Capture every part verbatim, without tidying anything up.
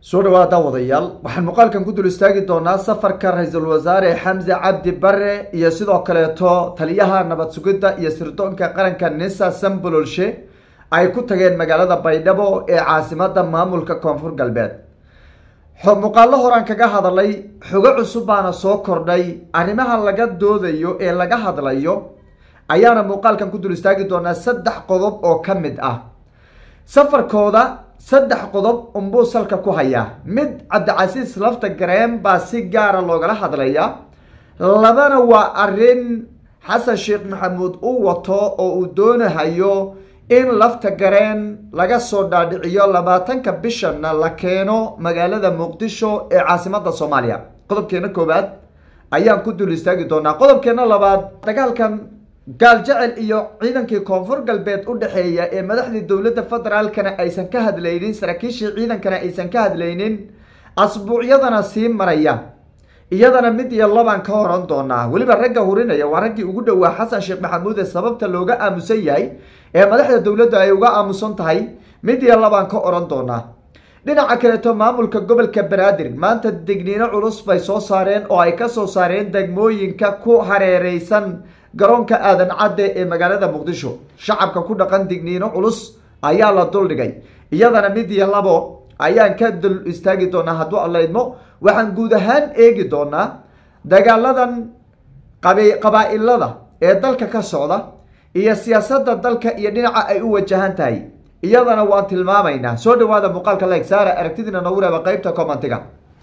soo dhawaada wadayaal waxaan muuqaalkan ku dul istaagi doonaa safarka ra-iisul wasaare Xamse Cabdi Barre iyo sidoo kaleeto taliyaha nabad sugidda iyo sirdoonka qaranka Nisa Sambololshe ay ku tageen magaalada Baydhabo ee caasimadda maamulka Koonfur Galbeed. xog muuqaalo horaan kaga hadalay xogo cusub baana soo kordhay arrimaha laga doodayo ee laga hadlayo ayaana muuqaalkan ku dul istaagi doonaa saddex qodob oo ka mid ah safarkooda. saddex qodob unbuu salka ku hayaa mid Cabdicasiis lafta gareen baa si gaara loogala hadlaya labana waa arrin Xasan Sheekh Maxamuud uu wato oo uu doonayo in lafta gareen laga soo dhaadhiciyo labaatanka bishanna la keeno magaalada Muqdisho ee caasimadda Soomaaliya. qodobkeena koobaad ayaan ku dul istaagi doonaa. qodobkeena labaad dagaalkan gaal jecel iyo ciidankii Koonfur Galbeed u dhaxeeya ee madaxda dawladda federaalkana aysan ka hadlaynin saraakiishii ciidankana aysan ka hadlaynin asbuucyadana sii maraya iyadana mid iyo labaan ka horan doonaa. weliba ragga hurinaya waa raggii ugu dhowaa Xasan Sheekh Maxamuud ee sababta looga aamusan yahay ee madaxda dawladda ay uga aamusan tahay mid iyo labaan ka oran doonaa. dhinaca kaleeto maamulka gobolka Banaadir maanta digniino culus bay soo saareen oo ay ka soo saareen degmooyinka ku hareereysan garoonka aadan cadde ee magaalada Muqdisho. shacabka ku dhaqan digniino culus ayaa la duldhigay iyadana mid iyo labo ayaan ka dul istaagi doonaa hadduu alla idmo. waxaan guud ahaan eegi doonaa dagaaladan qabaa'ilada ee dalka ka socda iyo siyaasadda dalka iyo dhinaca ay u wajahan tahay iyadana waan tilmaamaynaa. soo dhawaada muuqaalka like saara aragtidina noogu reeba qaybta commentiga.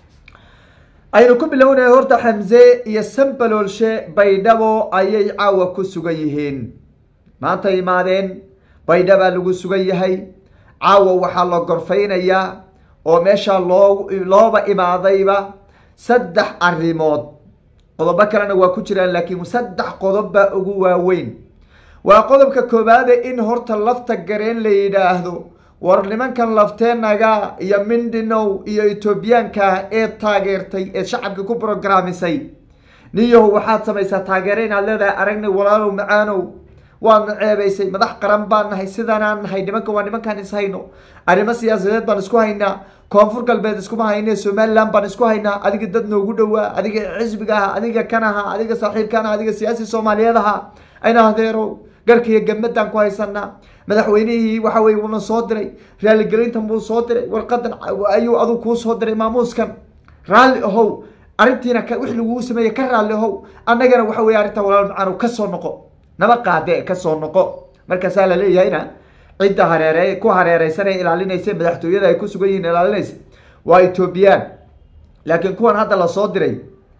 aynu ku bilownay horta Xamse iyo Sambololshe Baydhabo ayay caawa ku sugan yihiin. maanta imaadeen Baydhabo lagu sugan yahay. caawa waxaa la gorfeynayaa oo meesha loo looba imaadayba saddex arrimood. qodobo kalena waa ku jiraan laakiin saddex qodob baa ugu waaweyn. waa qodobka koobaad in horta lafta gareen la yidhaahdo war nimankan lafteenaga iyo Mindinow iyo Etoobiyaanka ee taageertay ee shacabka ku programisay niyow waxaad samaysaa taageero inaad leedahay aragnay walaalow macaanow waad ceebaysay madax qaran baan nahay sidaanaan nahay nimanka waa nimankaan is hayno arrimo siyaasadeed baan isku haynaa Koonfur Galbeed iskuma haynee Somaliland baan isku haynaa adiga dad noogu dhowaa adiga xisbiga ah adiga kan aha adiga saaxiibkan ah adiga siyaasi Soomaaliyeed aha ayna hadeero garkiga gamadan ku haysanaa madaxweynihii waxa weey uu soo diray raali gelintan buu soo diray warqadan ayuu adu ku soo diray maamuuskan raali ahow arintiina ka wix lagu sameeyay ka raali ahow annagana waxa weey arinta walaal macaan ka soo noqo naba qaade ka soo noqo marka saala leeyahayna cidda hareeray ku hareeraysan ee ilaalinaysa madaxtooyada ay ku sugan yihiin ilaalinaysa waa Etoobiyaan laakiin kuwan hadda la soo diray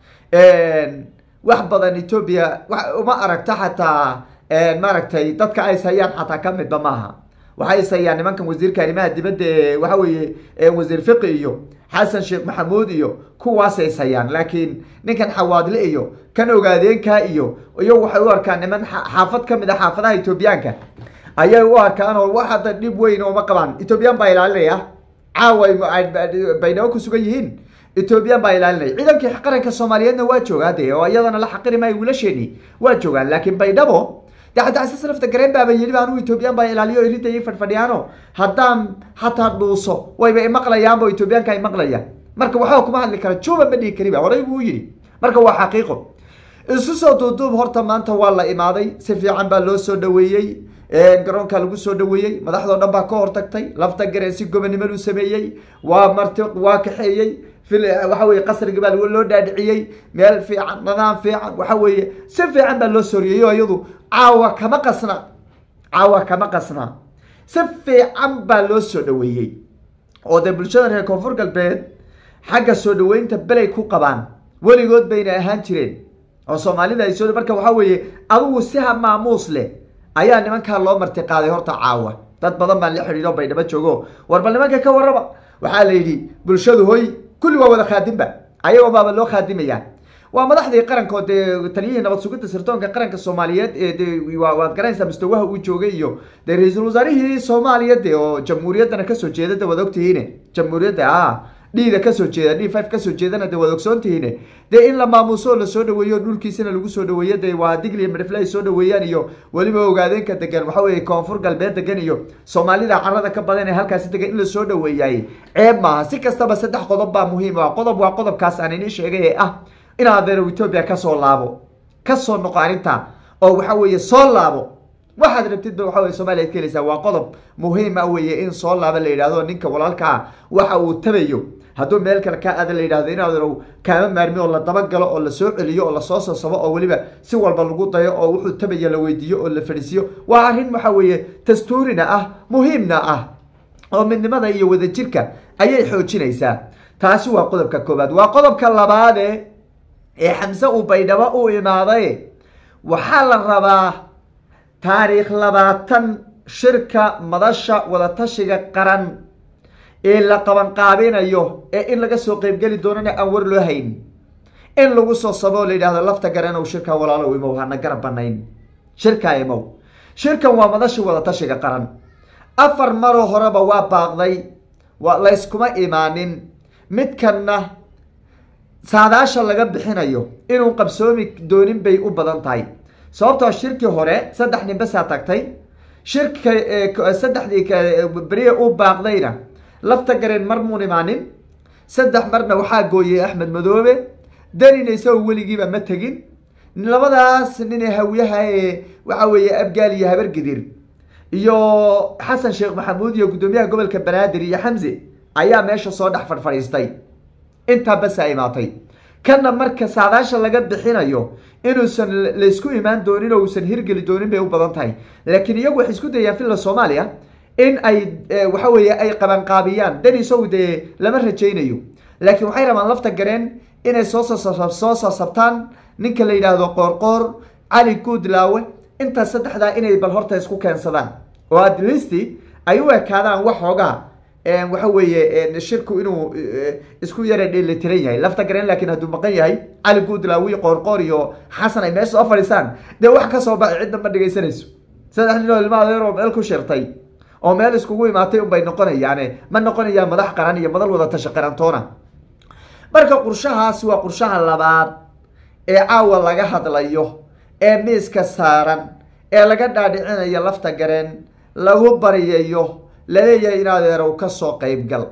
een wax badan Ethiopia wax uma aragta xataa maaragtay dadka ay sayaan xataa ka midba maaha. waxay sayaan nimankan wasiirka arrimaha dibadda waxa weeye wasiir fiqi iyo Xasan Sheekh Maxamuud iyo kuwaas ay sayaan laakiin ninkan xawaadle iyo kan ogaadeenka iyo iyo waxay u arkaan niman xaafad ka mid ah xaafadaha Etoobiyaanka ayay u arkaan oo waxa dib weyn oo ma qabaan. Etoobiyaan baa ilaalinaya caawa Baydhabo ku sugan yihiin Etoobiyaan baa ilaalinaya ciidankii qaranka Soomaaliyeedna waa joogaadee oo iyadana la xaqirimay wiilasheeni waa joogaan laakiin Baydhabo Cabdicasiis lafta gareen baa yiri baan u Etoobiyaan baa ilaaliyo ilintay fadfadhiyaano haddaan hataa dhuuso wayba maqlayaan oo Etoobiyaanka ay maqlayaan marka waxa kuma hadli kara jooba ma dhigi kariba waray buu yiri marka waa xaqiiqo. isu soo duuduub horta maanta waa la imaaday si fiican baa loo soo dhaweeyay ee garoonka lagu soo dhaweeyay madaxda dhan baa ka hortagtay lafta gareen si gobonimo loo sameeyay waa marti waa kaxeeyay waxa weeye qasriga baa loo dhaadhiciyay meel fiican nidaam fiican waxa weeye si fiican baa loo sooriyay iyadu caawa kama qasna caawa kama qasna si fiican baa loo soo dhaweeyay oo de bulshada reer Koonfur Galbeed xagga soo dhaweynta balay ku qabaan weligood bayna ahaan jireen oo Soomaalida ay soo marka waxa weeye adigu si ha maamuus leh ayaa nimanka loo marti qaaday horta caawa. dad badan baa la xiriiro Baydhabo joogo war bal nimanka ka warraba waxa la yiri bulshadu hoy kulli waa wada khaadimba ayagoo baaba loo khaadimayaan waa madaxdii qarankood ee taliyihii nabad sugidda sirdoonka qaranka Soomaaliyeed ee waad garanaysaa mustawaha uu joogay iyo ra'iisul wasaarihii Soomaaliyeed oo jamhuuriyadana ka soo jeedada wada ogtihiin jamhuuriyadda ah dhiida kasoo jeeda d five kasoo jeedana dee waad ogsoontihiin dee in la maamuuso la soo dhaweeyo dhulkiisana lagu soo dhaweeyo dee waa digli midhifle ay soo dhaweeyaan iyo weliba ogaadeenka degan waxa weeye koonfur galbeed degan iyo soomaalida carada ka badan ee halkaasi degan in la soo dhaweeyay ceeb maaha. si kastaba saddex qodob baa muhiim ah. qodob waa qodobkaas aan inii sheegay ee ah in adeero Ethiopia kasoo laabo kasoo noqo arrinta oo waxa weeye soo laabo waxaad rabtid waxa weeye Soomaaliya ka helaysaa. waa qodob muhiim ah weeye in soo laabo la yiraahdo ninka walaalka waxa uu tabayo hadduu meel kale ka aad la yiraahdo in adeero kaama maarmi oo la daba galo oo la soo celiyo oo la soo soo oo waliba si walba lagu dayo oo wuxuu tabayo la weydiiyo oo la fadhiisiyo waa arrin waxa weeye dastuurina ah muhiimna ah oo midnimada iyo wadajirka ayay xoojinaysaa. taasi waa qodobka koobaad. waa qodobka labaad ee Xamse uu Baydhabo u imaaday waxaa la rabaa taariikh labaatan shirka madasha wadatashiga qaran ee la qaban qaabinayo ee in laga soo qayb gali doonana aan war loo hayn in lagu soo sabo la yiraahdo lafta garan oo shirka walaalo imo hana garab banayn shirka imo shirkan waa madasha wadatashiga qaran afar maro horeba waa baaqday waa la iskuma imaanin midkanna saadaasha laga bixinayo inuu qabsoomi doonin bay u badan tahay sababtoo shirkii hore saddex nin bas tagtay shirka saddexdii bariye u baaqdayna lafta gareen mar muun imaanin saddex marna waxaa gooyay Axmed Madoobe danina isagoo weligiiba ma tagin labadaas nin ee hawiyaha ee waxa weeye Abgaal iyo Habargidir iyo Xasan Sheekh Maxamuud iyo gudoomiyaha gobolka Banaadir iyo Xamse ayaa meesha soo dhex fadhiistay inta bas ay imaatay kana marka saadaasha laga bixinayo inuusan la isku imaan doonin oo uusan hirgeli doonin bay u badan tahay laakiin iyagu waxay isku dayaan fil Soomaaliya in ay waxa weeye ay qaban qaabiyaan dani Saudi lama rajaynayo laakiin waxay rabaan lafta gareen inay soo soo soo soo sabtaan ninka la yiraahdo Qoorqoor Cali Guudlaawe inta saddexda inay bal horta isku keensadaan oo at least ay u ekaadaan wax xogaa ee waxa weeye shirku inuu isku yara dheelitiran yahay lafta gareen laakiin hadduu maqan yahay Cali Guudlaawe Qoorqoor iyo Xasan ay meesha soo fadhiistaan de wax ka soo baxay cid ma dhageysanayso saddex nin oo ilmaha yar oo meel ku shirtay oo meel iskugu imaatay un bay noqonayaan ma noqonayaan madax qaran iyo madal wada tashi qarantoona. marka qorshahaas waa qorshaha labaad ee caawa laga hadlayo ee miiska saaran ee laga dhaadhicinayo lafta gareen lagu bariyayo la leeyahay in adeero ka soo qayb gal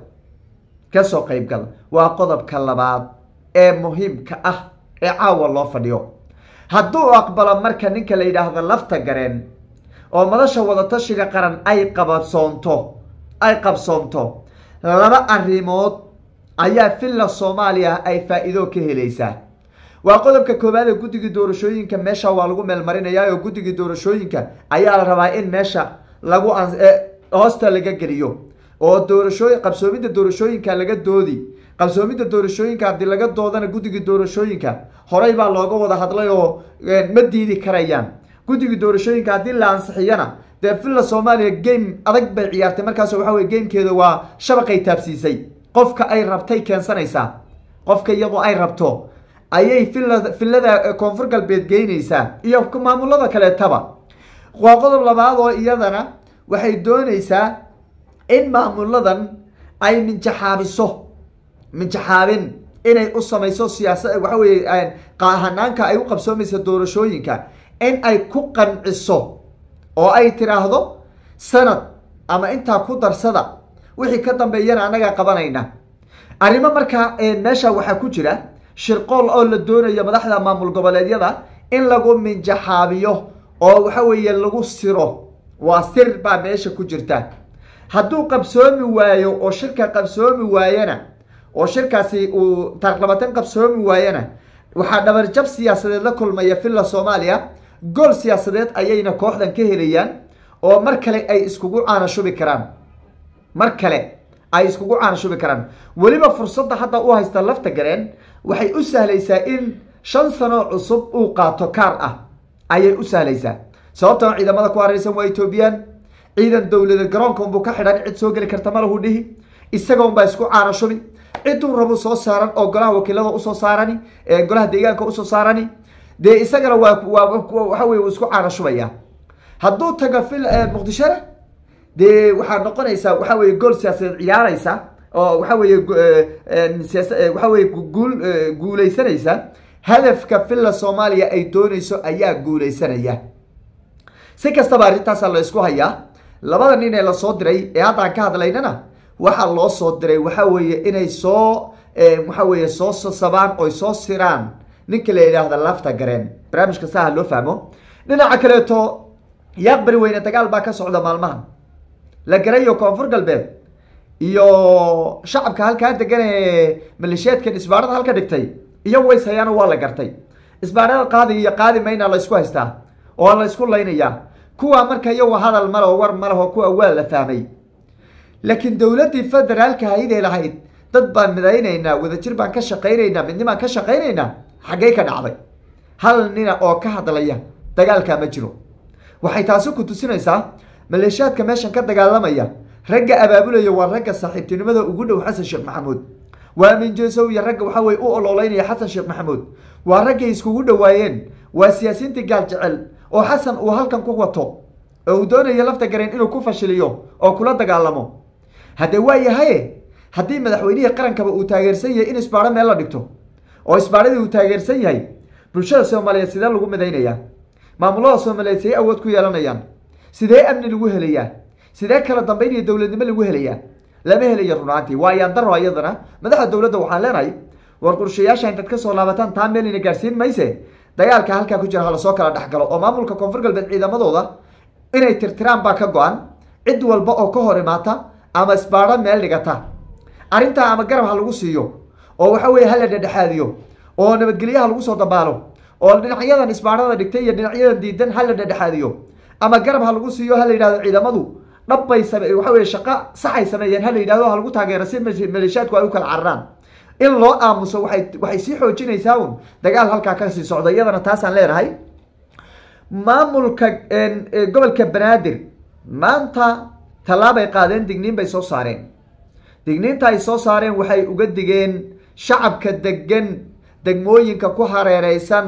ka soo qayb gal waa qodobka labaad ee muhiimka ah ee caawa loo fadhiyo. hadduu aqbalo marka ninka la yiraahdo lafta gareen oo madasha wadatashiga qaran ay qabsoonto ay qabsoonto laba arrimood ayaa filla Soomaaliya ay faa'iido ka helaysaa. waa qodobka koobaad ee guddiga doorashooyinka meesha waa lagu meel marinayaa oo guddiga doorashooyinka ayaa la rabaa in meesha lagu hoosta laga geliyo oo doorashooyin qabsoomida doorashooyinka laga doodi qabsoomida doorashooyinka hadii laga doodana guddiga doorashooyinka horey baa looga wada hadlay oo ma diidi karayaan guddiga doorashooyinka hadii la ansixiyana dee filla Soomaaliya game adag bay ciyaartay markaas waxa weeye gamekeeda waa shabaqay taabsiisay qofka ay rabtay keensanaysaa qofka iyadoo ay rabto ayay filla fillada koonfur galbeed geynaysaa iyo maamulada kale taba. waa qodob labaad oo iyadana waxay doonaysaa in maamuladan ay minjaxaabiso minjaxaabin inay u samayso siyaasad waxa weeye qaahanaanka ay u qabsoomayso doorashooyinka in ay ku qanciso oo ay tiraahdo sanad ama intaa ku darsada wixii ka dambeeyana anaga qabanayna arrimo marka meesha waxa ku jira shirqool oo la doonayo madaxda maamul goboleedyada in lagu minjaxaabiyo oo waxa weeye lagu siro waa sir baa meesha ku jirta. hadduu qabsoomi waayo oo shirka qabsoomi waayana oo shirkaasi uu tarqlabatan qabsoomi waayana waxaa dhabar jab siyaasadeed la kulmaya filla Soomaaliya gool siyaasadeed ayayna kooxdan ka helayaan oo mar kale ay iskugu caana shubi karaan mar kale ay iskugu caana shubi karaan waliba fursadda hadda u haysta lafta gareen waxay u sahlaysaa in shan sano cusub uu qaato kaar ah ayay u sahlaysaa sababtoo ciidamada ku hareysan waa Ethiopian ciidan dawladda garoonka uu ka xidhan cid soo gali karta ma lahu dhihi isaga un baa isku caana shubi cid uu rabo soo saaran oo golaha wakiilada u soo saarani ee golaha deegaanka u soo saarani de isagana waa waxa weeye isku caana shubaya. hadduu taga fil Muqdisho de waxa noqonaysa waxa weeye gool siyaasadeed ciyaaraysa oo waxa weeye waxa weeye guul guuleysanaysa hadafka filla Soomaaliya ay doonayso ayaa guuleysanaya si kastaba arrintaas la isku hayaa labada nin ee la soo diray ee hadda ka hadlaynana waxa loo soo diray waxa weeye inay soo waxa weeye soo sabaan oo soo siraan ninka la yiraahdo lafta gareen barnaamijka saha loo fahmo dhinaca kale to yaqbari weyna dagaal baa ka socda maalmahan la garayo koonfur galbeed iyo shacabka halka degan ee maleeshiyaadka isbaarada halka dhigtay iyo way sayaan waa la gartay isbaarada qaadi iyo qaadi mayna la isku haystaa oo la isku leynaya kuwa marka iyo hadal malo war malo kuwa waa la fahmay laakiin dawladii federaalka hay'adee lahayd dad baan midaynayna wada jir baan ka shaqeynayna midnimo ka shaqeynayna xagee ka dhacday hal nina oo ka hadlaya dagaalka ma jiro waxay taasi ku tusinaysaa maleeshiyaadka meeshan ka dagaalamaya ragga abaabulaya waa ragga saaxiibtinimada ugu dhow Xasan Sheekh Maxamuud waa min jeesow iyo ragga waxa way u ololeynaya Xasan Sheekh Maxamuud waa ragga iskugu dhawaayeen waa siyaasiyiinta gaal jecel oo Xasan uu halkan ku wato oo doonaya lafta gareen inuu ku fashiliyo oo kula dagaalamo hadda waa yahay haddii madaxweynaha qarankaba uu taageersan yahay in isbaaro meel la dhigto oo isbaaradii uu taageersan yahay bulshada Soomaaliyeed sidee lagu midaynaya maamulada Soomaaliyeed si awood ku yeelanayaan sidee amni lagu helayaa sidee kala dambeyn iyo dawladnimo lagu helayaa lama helayo runaantii waa yaan daro ayadana madaxda dawladda waxaan leenahay war qorshayaasha inta ka soo laabataan taa meel ina gaarsiin mayse dagaalka halka ku jira hala soo kala dhaxgalo oo maamulka koonfur galbeed ciidamadooda inay tirtiraan baa ka go'an cid walba oo ka hor imaata ama isbaaro meel dhigata arinta ama garab ha lagu siiyo oo waxa weeye hal dhexaadiyo oo nabadgelyaha lagu soo dabaalo oo dhinacyadan isbaarada dhigtay iyo dhinacyadan diidan hal dhexaadiyo ama garab ha lagu siiyo hal yiraahdo ciidamadu dhabbay sameeyay waxa weeye shaqo sax ay sameeyeen hal yiraahdo ha lagu taageero si maleeshiyaadku ay u kala cararaan in loo aamuso waxay waxay si xoojinaysaa un dagaal halka ka sii socda iyadana taas aan leeyahay maamulka gobolka Banaadir maanta talaabay qaadeen digniin bay soo saareen digniinta ay soo saareen waxay uga digeen shacabka degan degmooyinka ku hareereysan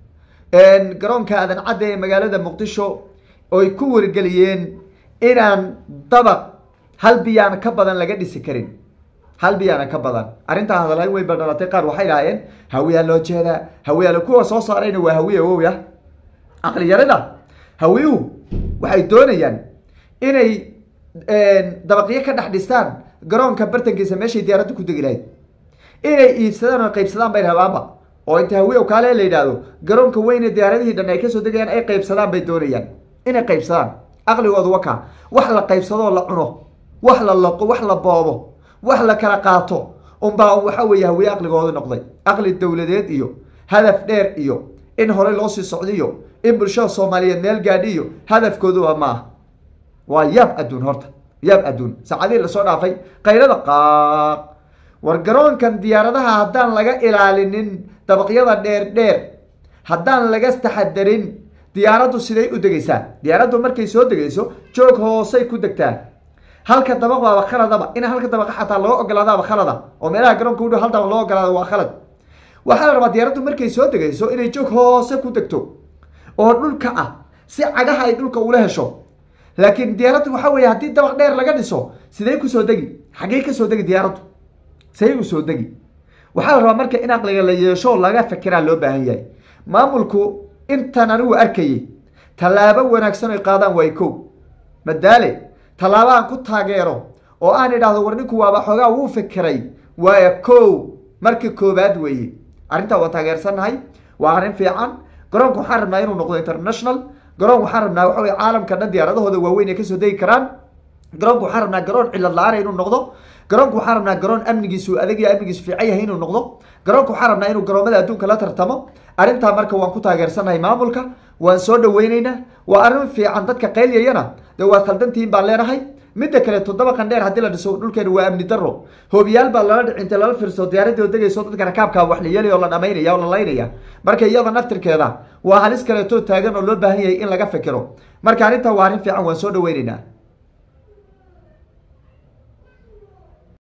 een garoonka aadan cad ee magaalada Muqdisho oo ay ku wargeliyeen inaan dabaq hal biyaan ka badan laga dhisi karin hal biyaan ka badan arinta hadalay way badhalatay qaar waxay raayeen hawiya loo jeeda hawiya kuwa soo saarayna waa hawiya wooya aqli yarada hawiyu waxay doonayaan inay een dabaqyo ka dhaxdhistaan garoonka bartankiisa meeshay diyaaraddu ku degi lahayd inay iibsadaan oo qaybsadaan bay rabaanba oo inta hawiyo kale la yiraahdo garoonka weyn ee diyaaradihii dhan ay ka soo degayaan ay qaybsadaan bay doonayaan inay qaybsadaan aqligoodu waka wax la qaybsado la cuno wax la laqo wax la boobo wax la kala qaato um baa waxa weeye hawiyo aqligoodu noqday aqli dawladeed iyo hadaf dheer iyo in hore loo sii socdiyo in bulshada Soomaaliyeed meel gaadhiyo hadafkoodu waa ma waa yab adduun horta yab adduun saacadii la soo dhaafay qaylada qaaq war garoonkan diyaaradaha haddaan laga ilaalinin dabaqyada dheer dheer haddaan laga taxadarin diyaaraddu siday u degaysaa diyaaraddu markay soo degayso joog hoosay ku degtaa halka dabaq baa khaladaba in halka dabaq xataa loo ogolaadaaba khalada oo meelaha garoonka u dhow hal dabaq loo ogolaado waa khalad waxaa la rabaa diyaaraddu markay soo degayso inay joog hoose ku degto oo dhulka ah si cagaha ay dhulka ula hesho laakiin diyaaraddu waxa weeye haddii dabaq dheer laga dhiso sidee ku soo degi xagee ka soo degi diyaaraddu say u soo degi waxaa la rabaa marka in aqliga la yeesho laga fikiraa loo baahan yahay maamulku intan anigu arkayay talaabo wanaagsan ay qaadaan way kow madaale talaabo aan ku taageero oo aan idhaahdo war ninku waaba xogaa wuu fikiray waa kow markii koobaad weeye arrinta waa taageersanahay waa arrin fiican garoonku waxaan rabnaa inuu noqdo international garoon waxaan rabnaa waxa weeye caalamka dhan diyaaradahooda waaweyn ay ka soo degi karaan garoonku waxaan rabnaa garoon cilad la'aan inuu noqdo garoonku waxaan rabnaa garoon amnigiisu adag iyo amnigiisu fiican yahay inuu noqdo garoonku waxaan rabnaa inuu garoomada adduunka la tartamo arrintaa marka waan ku taageersanahay maamulka waan soo dhaweynaynaa waa arrin fiican dadka qayliyayana dee waa khaldantihiin baan leenahay midda kale toddoba qandheer haddii la dhiso dhulkeena waa amni darro hoobiyaal baa lala dhicinta lala fiirso diyaaradii oo degayso dadka rakaabkaa wax la yeelaya oo la dhamaynaya oo la laynaya marka iyada naftirkeeda waa halis kaleetoo taagan oo loo baahan yahay in laga fikiro marka arrintaa waa arrin fiican waan soo dhaweynaynaa